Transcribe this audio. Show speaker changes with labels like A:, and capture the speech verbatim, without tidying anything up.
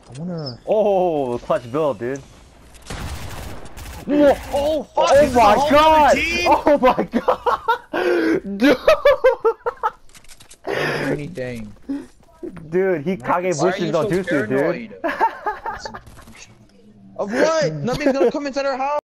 A: I wanna.
B: Oh, clutch build, dude.
A: Whoa.
C: Oh fuck!
B: Oh
C: This is a
B: my
C: whole
B: god!
C: other team?
B: Oh my god! Dude!
A: I don't do anything.
B: Dude, he Kage
A: Why are
B: bushes
A: you
B: no
A: so
B: jutsu, dude.
A: paranoid? Of what? Nothing's gonna come inside our house.